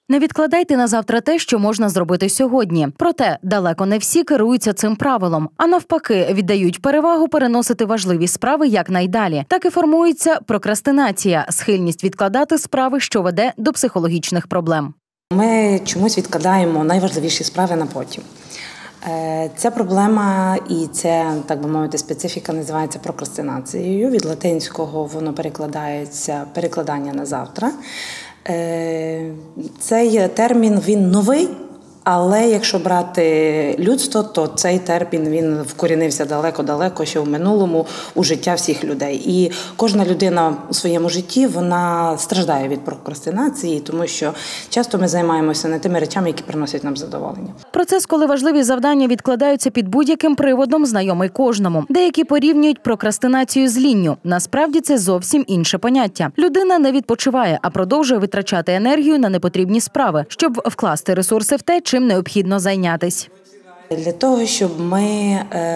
Не відкладайте на завтра те, що можна зробити сьогодні. Проте, далеко не всі керуються цим правилом, а навпаки, віддають перевагу переносити важливі справи якнайдалі. Так і формується прокрастинація – схильність відкладати справи, що веде до психологічних проблем. Ми чомусь відкладаємо найважливіші справи на потім. Ця проблема і це, так би мовити, специфіка називається прокрастинацією. Від латинського воно перекладається «перекладання на завтра». Цей термін, він новий, але якщо брати людство, то цей термін, він вкорінився далеко-далеко, ще в минулому, у життя всіх людей. І кожна людина у своєму житті, вона страждає від прокрастинації, тому що часто ми займаємося не тими речами, які приносять нам задоволення. Процес, коли важливі завдання відкладаються під будь-яким приводом, знайомий кожному. Деякі порівнюють прокрастинацію з лінню. Насправді це зовсім інше поняття. Людина не відпочиває, а продовжує витрачати енергію на непотрібні справи, щоб вкласти ресурси в те, чим необхідно зайнятись. Для того, щоб ми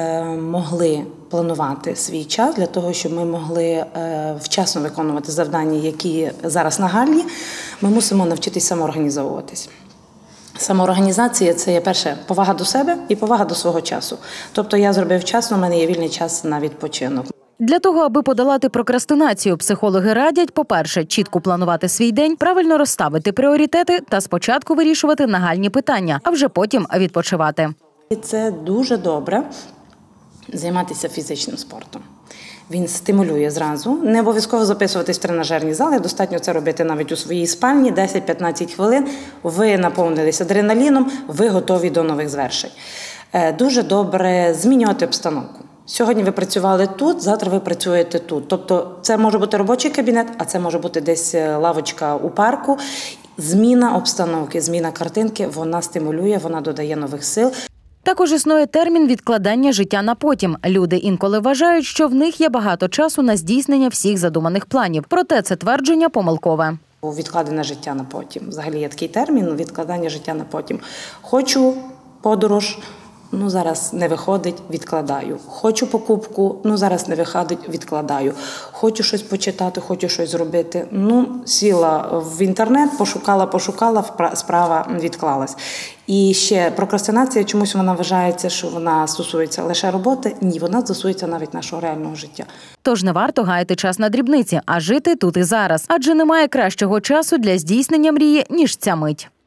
могли планувати свій час, для того, щоб ми могли вчасно виконувати завдання, які зараз нагальні, ми мусимо навчитися самоорганізовуватись. Самоорганізація – це є, перше, повага до себе і повага до свого часу. Тобто я зробив вчасно, у мене є вільний час на відпочинок. Для того, аби подолати прокрастинацію, психологи радять, по-перше, чітко планувати свій день, правильно розставити пріоритети та спочатку вирішувати нагальні питання, а вже потім відпочивати. І це дуже добре займатися фізичним спортом. Він стимулює зразу. Не обов'язково записуватись в тренажерні зали, достатньо це робити навіть у своїй спальні, 10-15 хвилин. Ви наповнились адреналіном, ви готові до нових звершень. Дуже добре змінювати обстановку. Сьогодні ви працювали тут, завтра ви працюєте тут. Тобто це може бути робочий кабінет, а це може бути десь лавочка у парку. Зміна обстановки, зміна картинки, вона стимулює, вона додає нових сил. Також існує термін «відкладання життя на потім». Люди інколи вважають, що в них є багато часу на здійснення всіх задуманих планів. Проте це твердження помилкове. Відкладене життя на потім. Взагалі є такий термін – відкладання життя на потім. Хочу подорож. Зараз не виходить, відкладаю. Хочу покупку, зараз не виходить, відкладаю. Хочу щось почитати, хочу щось зробити. Сіла в інтернет, пошукала, справа відклалась. І ще прокрастинація, чомусь вона вважається, що вона стосується лише роботи. Ні, вона стосується навіть нашого реального життя. Тож не варто гаяти час на дрібниці, а жити тут і зараз. Адже немає кращого часу для здійснення мрії, ніж ця мить.